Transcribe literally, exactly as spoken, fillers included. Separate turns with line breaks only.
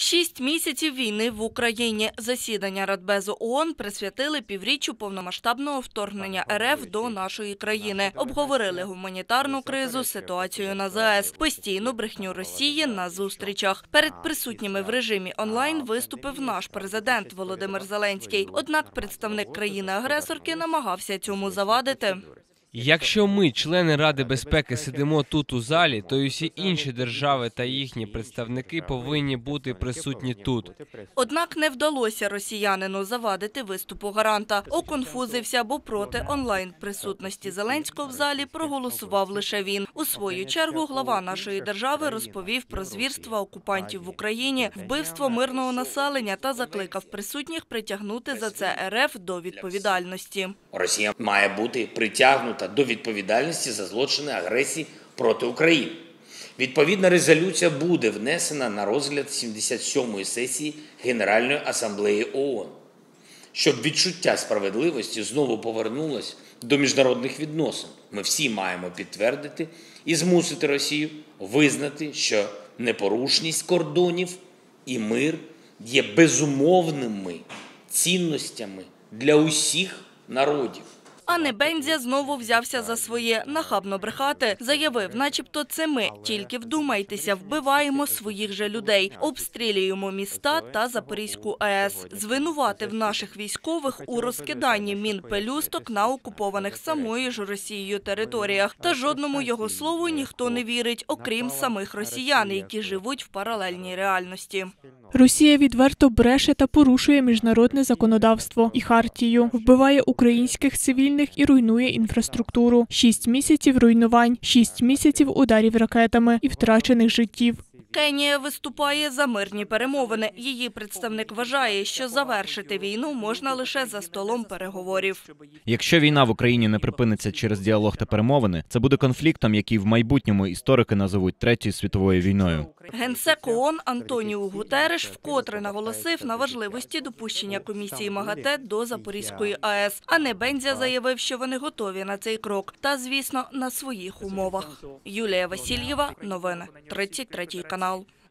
Шість місяців війни в Україні. Засідання Радбезу ООН присвятили півріччю повномасштабного вторгнення РФ до нашої країни. Обговорили гуманітарну кризу, ситуацію на ЗАЕС, постійну брехню Росії на зустрічах. Перед присутніми в режимі онлайн виступив наш президент Володимир Зеленський. Однак представник країни-агресорки намагався цьому завадити.
Якщо ми, члени Ради безпеки, сидимо тут у залі, то й усі інші держави та їхні представники повинні бути присутні тут.
Однак не вдалося росіянину завадити виступу гаранта. Оконфузився, бо проти онлайн-присутності Зеленського в залі проголосував лише він. У свою чергу глава нашої держави розповів про звірства окупантів в Україні, вбивство мирного населення та закликав присутніх притягнути за це РФ до відповідальності.
Росія має бути притягнута до відповідальності за злочини агресії проти України. Відповідна резолюція буде внесена на розгляд сімдесят сьомої сесії Генеральної асамблеї ООН, щоб відчуття справедливості знову повернулось до міжнародних відносин. Ми всі маємо підтвердити і змусити Росію визнати, що непорушність кордонів і мир є безумовними цінностями для усіх народів.
А Небензя знову взявся за своє нахабно брехати. Заявив, начебто це ми, тільки вдумайтеся, вбиваємо своїх же людей, обстрілюємо міста та Запорізьку АЕС. Звинуватив наших військових у розкиданні мін-пелюсток на окупованих самою ж Росією територіях. Та жодному його слову ніхто не вірить, окрім самих росіян, які живуть в паралельній реальності.
Росія відверто бреше та порушує міжнародне законодавство і хартію, вбиває українських цивільних і руйнує інфраструктуру. Шість місяців руйнувань, шість місяців ударів ракетами і втрачених життів.
Кенія виступає за мирні перемовини. Її представник вважає, що завершити війну можна лише за столом переговорів.
Якщо війна в Україні не припиниться через діалог та перемовини, це буде конфліктом, який в майбутньому історики назовуть Третьою світовою війною.
Генсек ООН Антоніу Гутереш вкотре наголосив на важливості допущення комісії МАГАТЕ до Запорізької АЕС. А Небензя заявив, що вони готові на цей крок. Та, звісно, на своїх умовах. Юлія Васильєва, новини, тридцять третій канал.